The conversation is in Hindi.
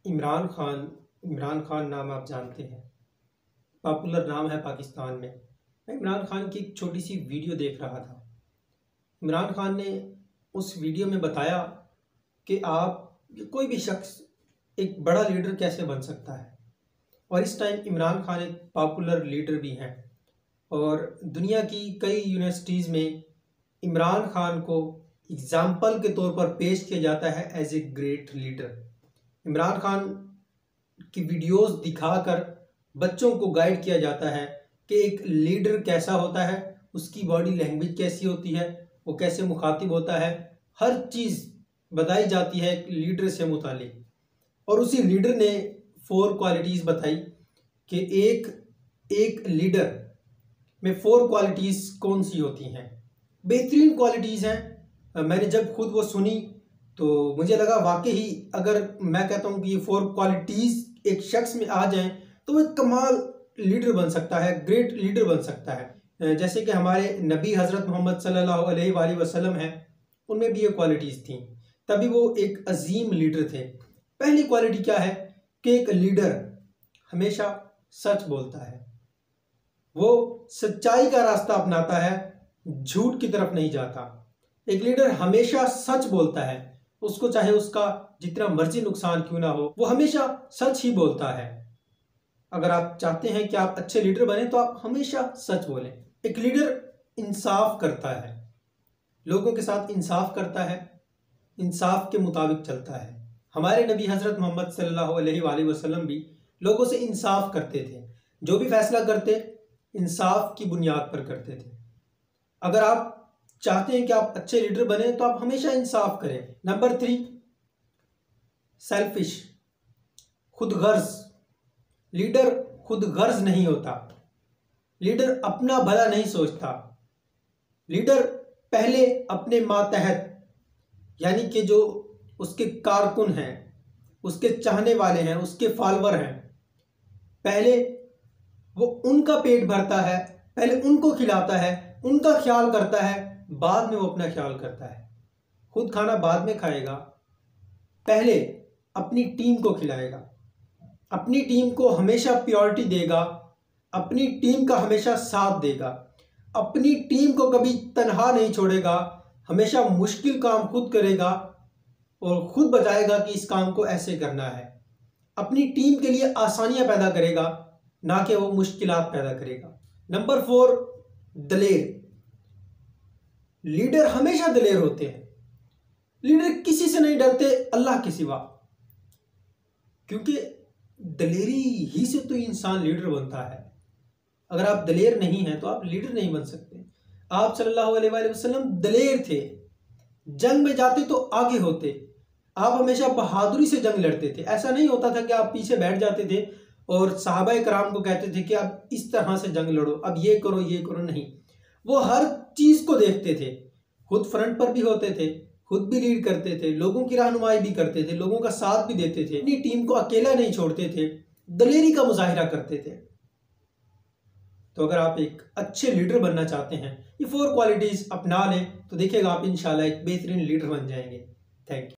इमरान खान नाम आप जानते हैं, पॉपुलर नाम है पाकिस्तान में। मैं इमरान खान की एक छोटी सी वीडियो देख रहा था। इमरान खान ने उस वीडियो में बताया कि कोई भी शख्स एक बड़ा लीडर कैसे बन सकता है, और इस टाइम इमरान खान एक पॉपुलर लीडर भी हैं और दुनिया की कई यूनिवर्सिटीज़ में इमरान खान को एग्जाम्पल के तौर पर पेश किया जाता है as a great leader. Imran Khan की वीडियोस दिखाकर बच्चों को गाइड किया जाता है कि एक लीडर कैसा होता है, उसकी बॉडी लैंग्वेज कैसी होती है, वो कैसे मुखातिब होता है, हर चीज़ बताई जाती है एक लीडर से मुतालिक। और उसी लीडर ने 4 क्वालिटीज़ बताई कि एक लीडर में 4 क्वालिटीज़ कौन सी होती हैं। बेहतरीन क्वालिटीज़ हैं। मैंने जब खुद वो सुनी तो मुझे लगा वाकई अगर मैं कहता हूँ कि ये 4 क्वालिटीज़ एक शख्स में आ जाएं तो वो एक कमाल लीडर बन सकता है, ग्रेट लीडर बन सकता है। जैसे कि हमारे नबी हज़रत मोहम्मद सल्लल्लाहु अलैहि वसल्लम हैं, उनमें भी ये क्वालिटीज़ थी, तभी वो एक अजीम लीडर थे। पहली क्वालिटी क्या है कि एक लीडर हमेशा सच बोलता है, वो सच्चाई का रास्ता अपनाता है, झूठ की तरफ नहीं जाता। एक लीडर हमेशा सच बोलता है, उसको चाहे उसका जितना मर्जी नुकसान क्यों ना हो, वो हमेशा सच ही बोलता है। अगर आप चाहते हैं कि आप अच्छे लीडर बने तो आप हमेशा सच बोलें। एक लीडर इंसाफ करता है, लोगों के साथ इंसाफ करता है, इंसाफ के मुताबिक चलता है। हमारे नबी हज़रत मोहम्मद सल्लल्लाहु अलैहि वसल्लम भी लोगों से इंसाफ करते थे, जो भी फैसला करते इंसाफ की बुनियाद पर करते थे। अगर आप चाहते हैं कि आप अच्छे लीडर बने तो आप हमेशा इंसाफ करें। नंबर 3, सेल्फिश, खुदगर्ज। लीडर खुदगर्ज नहीं होता, लीडर अपना भला नहीं सोचता। लीडर पहले अपने मातहत यानी कि जो उसके कारकुन हैं, उसके चाहने वाले हैं, उसके फॉलोअर हैं, पहले वो उनका पेट भरता है, पहले उनको खिलाता है, उनका ख्याल करता है, बाद में वो अपना ख्याल करता है। खुद खाना बाद में खाएगा, पहले अपनी टीम को खिलाएगा, अपनी टीम को हमेशा प्रायोरिटी देगा, अपनी टीम का हमेशा साथ देगा, अपनी टीम को कभी तनहा नहीं छोड़ेगा, हमेशा मुश्किल काम खुद करेगा और खुद बताएगा कि इस काम को ऐसे करना है। अपनी टीम के लिए आसानियां पैदा करेगा, ना कि वो मुश्किलात पैदा करेगा। नंबर 4, दलेर। लीडर हमेशा दलेर होते हैं। लीडर किसी से नहीं डरते अल्लाह के सिवा, क्योंकि दलेरी ही से तो इंसान लीडर बनता है। अगर आप दलेर नहीं हैं तो आप लीडर नहीं बन सकते। आप सल्लल्लाहु अलैहि वसल्लम दलेर थे, जंग में जाते तो आगे होते, आप हमेशा बहादुरी से जंग लड़ते थे। ऐसा नहीं होता था कि आप पीछे बैठ जाते थे और सहाबाए कराम को कहते थे कि आप इस तरह से जंग लड़ो, अब ये करो ये करो। नहीं, वो हर चीज को देखते थे, खुद फ्रंट पर भी होते थे, खुद भी लीड करते थे, लोगों की रहनुमाई भी करते थे, लोगों का साथ भी देते थे, अपनी टीम को अकेला नहीं छोड़ते थे, दलेरी का मुजाहिरा करते थे। तो अगर आप एक अच्छे लीडर बनना चाहते हैं, ये 4 क्वालिटीज अपना लें तो देखिएगा आप इंशाल्लाह एक बेहतरीन लीडर बन जाएंगे। Thank you.